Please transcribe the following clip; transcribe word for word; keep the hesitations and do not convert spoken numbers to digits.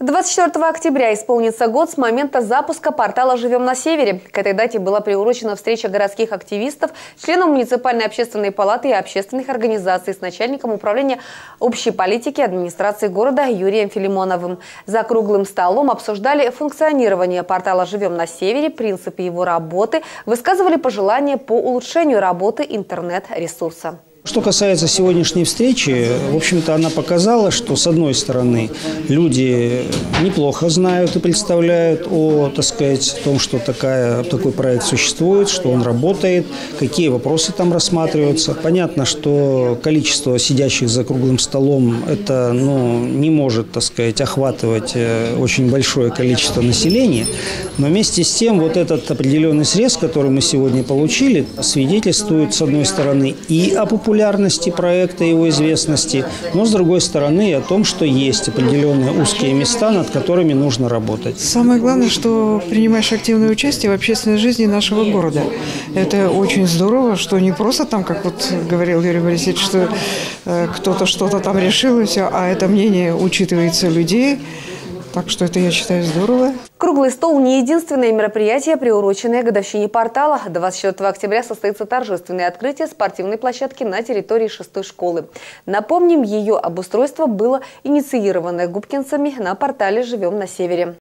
двадцать четвёртого октября исполнится год с момента запуска портала «Живем на Севере». К этой дате была приурочена встреча городских активистов, членов муниципальной общественной палаты и общественных организаций с начальником управления общей политики администрации города Юрием Филимоновым. За круглым столом обсуждали функционирование портала «Живем на Севере», принципы его работы, высказывали пожелания по улучшению работы интернет-ресурса. Что касается сегодняшней встречи, в общем-то, она показала, что, с одной стороны, люди неплохо знают и представляют о, так сказать, том, что такая, такой проект существует, что он работает, какие вопросы там рассматриваются. Понятно, что количество сидящих за круглым столом это, ну, не может, так сказать, охватывать очень большое количество населения, но вместе с тем вот этот определенный срез, который мы сегодня получили, свидетельствует, с одной стороны, и о популярности популярности проекта, его известности, но, с другой стороны, и о том, что есть определенные узкие места, над которыми нужно работать. Самое главное, что принимаешь активное участие в общественной жизни нашего города. Это очень здорово, что не просто там, как вот говорил Юрий Борисович, что э, кто-то что-то там решил, и все, а это мнение учитывается людей. Так что это, я считаю, здорово. Круглый стол – не единственное мероприятие, приуроченное к годовщине портала. двадцать четвёртого октября состоится торжественное открытие спортивной площадки на территории шестой школы. Напомним, ее обустройство было инициировано губкинцами на портале «Живем на Севере».